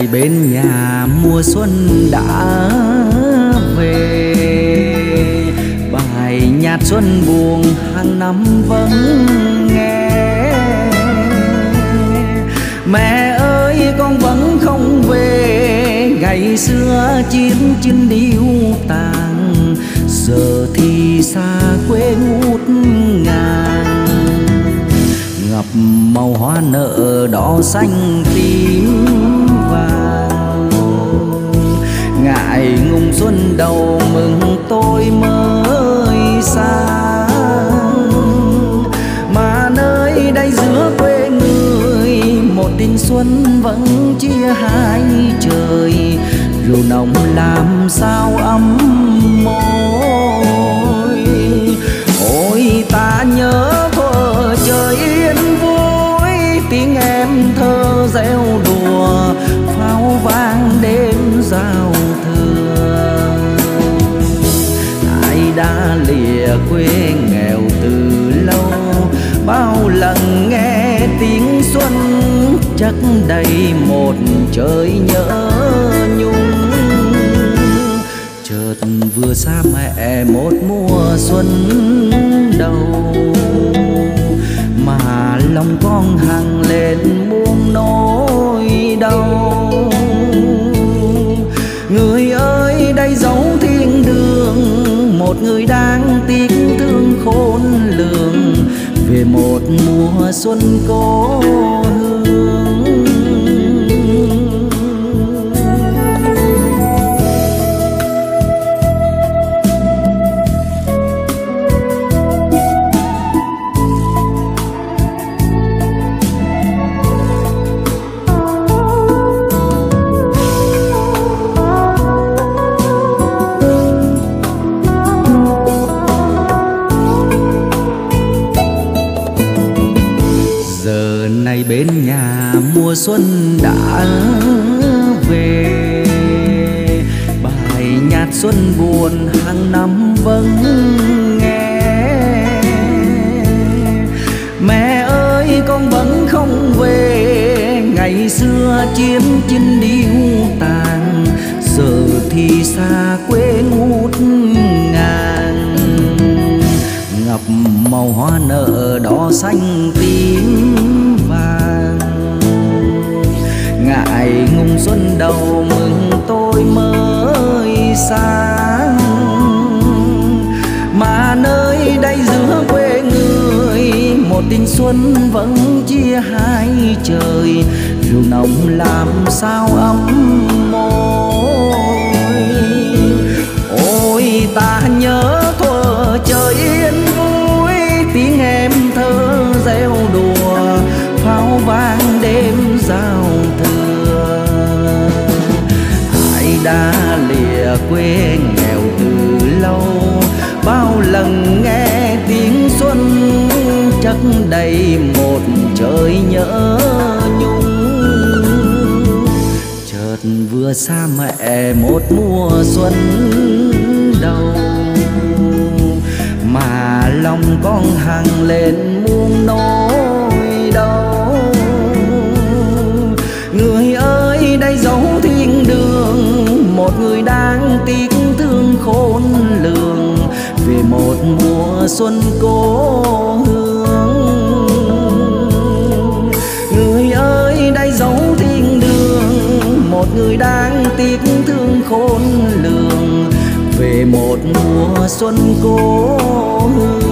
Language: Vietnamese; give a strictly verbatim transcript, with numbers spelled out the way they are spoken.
này bên nhà mùa xuân đã về, bài nhạc xuân buồn hàng năm vẫn nghe. Mẹ ơi con vẫn không về, ngày xưa chiến chinh điêu tàn, giờ thì xa quê ngút ngàn. Ngập màu hoa nở đỏ xanh tím vàng, ngại ngùng xuân đầu mừng tôi mới sang. Mà nơi đây giữa quê người, một tình xuân vẫn chia hai trời, rượu nồng làm sao ấm môi. Ôi ta nhớ thuở trời yên vui, tiếng em thơ reo đùa, pháo vang đêm giao thừa. Ai đã lìa quê nghèo từ lâu, bao lần nghe tiếng xuân chắc đầy một trời nhớ nhung. Chợt vừa xa mẹ một mùa xuân đầu, mà lòng con hằng lên buông nỗi đau. Người ơi đây dấu thiên đường, một người đang tiếc thương khôn lường, về một mùa xuân cố hương. Này bên nhà mùa xuân đã về, bài nhạc xuân buồn hàng năm vẫn nghe. Mẹ ơi con vẫn không về, ngày xưa chiến chinh điêu tàn, giờ thì xa quê ngút ngàn. Ngập màu hoa nở đỏ xanh tím vàng, ngại ngùng xuân đầu mừng tôi mới sang. Mà nơi đây giữa quê người, một tình xuân vẫn chia hai trời, rượu nồng làm sao ấm môi. Ôi ta nhớ thuở trời yên vui, tiếng em thơ reo đùa, pháo vang đêm giao thừa. Ai đã lìa quê nghèo từ lâu, bao lần nghe tiếng xuân chắc đầy một trời nhớ nhung. Chợt vừa xa mẹ một mùa xuân đầu, mà lòng con hằng lên muôn nỗi đau. Người ơi đây dấu thiên đường, một người đang tiếc thương khôn lường, về một mùa xuân cố hương. Người ơi đây dấu thiên đường, một người đang tiếc thương khôn lường, về một mùa xuân cố hương.